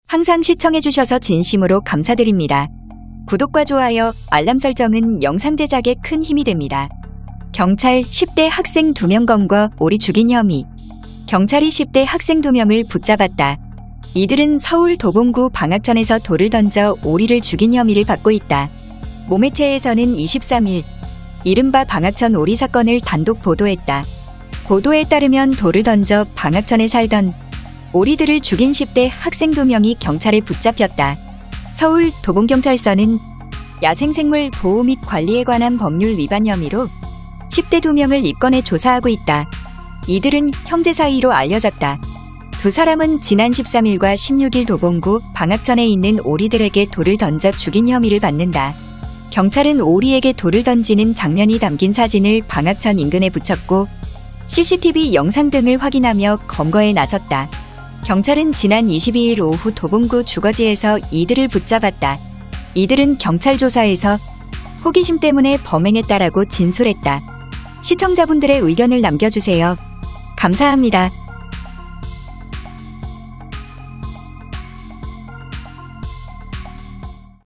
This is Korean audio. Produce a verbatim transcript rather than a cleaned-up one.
항상 시청해주셔서 진심으로 감사드립니다. 구독과 좋아요, 알람 설정은 영상 제작에 큰 힘이 됩니다. 경찰 십 대 학생 두 명 검거 오리 죽인 혐의. 경찰이 십 대 학생 두 명을 붙잡았다. 이들은 서울 도봉구 방학전에서 돌을 던져 오리를 죽인 혐의를 받고 있다. 모매체에서는 이십삼 일 이른바 방학전 오리 사건을 단독 보도했다. 보도에 따르면 돌을 던져 방학전에 살던 오리들을 죽인 십 대 학생 두 명이 경찰에 붙잡혔다. 서울 도봉경찰서는 야생생물 보호 및 관리에 관한 법률 위반 혐의로 십 대 두 명을 입건해 조사하고 있다. 이들은 형제 사이로 알려졌다. 두 사람은 지난 십삼 일과 십육 일 도봉구 방학전에 있는 오리들에게 돌을 던져 죽인 혐의를 받는다. 경찰은 오리에게 돌을 던지는 장면이 담긴 사진을 방학전 인근에 붙였고 씨씨티비 영상 등을 확인하며 검거에 나섰다. 경찰은 지난 이십이 일 오후 도봉구 주거지에서 이들을 붙잡았다. 이들은 경찰 조사에서 호기심 때문에 범행했다라고 진술했다. 시청자분들의 의견을 남겨주세요. 감사합니다.